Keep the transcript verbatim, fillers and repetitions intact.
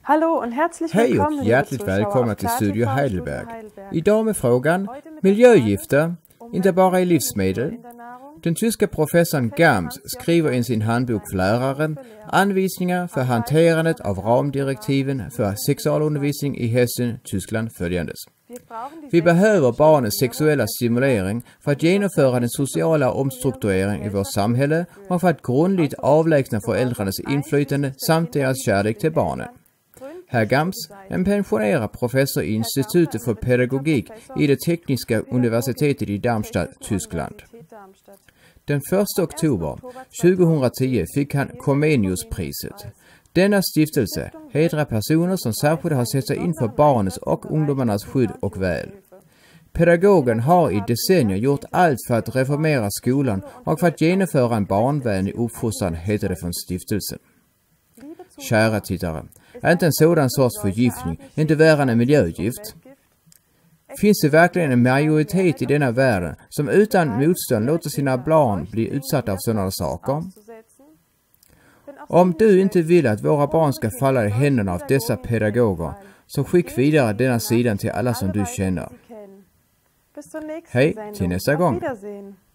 Hallo und herzlich Hej willkommen, och liebe hjärtligt Zuschauer, välkomna auf till Klar Studio T V Heidelberg. Heidelberg. Idag med frågan miljögifter, inte bara i livsmedel. Den tyska professorn Gams skriver i sin handbok för lärare anvisningar för hanterandet av ramdirektiven för sexualundervisning i Hessen, Tyskland följandes. Vi behöver barnens sexuella stimulering för att genomföra den sociala omstrukturering i vårt samhälle och för att grundligt avlägsna föräldrarnas inflytande samt deras kärlek till barnen. Herr Gams, en pensionerad professor i Institutet för pedagogik i det tekniska universitetet i Darmstadt, Tyskland. Den första oktober tjugohundratio fick han Comeniuspriset. Denna stiftelse hedrar personer som särskilt har sett sig in för barnens och ungdomarnas skydd och väl. Pedagogen har i decennier gjort allt för att reformera skolan och för att genomföra en barnvänlig uppfostran, heter det från stiftelsen. Kära tittare, är inte en sådan sorts förgiftning inte värre än en miljögift? Finns det verkligen en majoritet i denna världen som utan motstånd låter sina barn bli utsatta av sådana saker? Om du inte vill att våra barn ska falla i händerna av dessa pedagoger, så skick vidare denna sidan till alla som du känner. Hej, till nästa gång!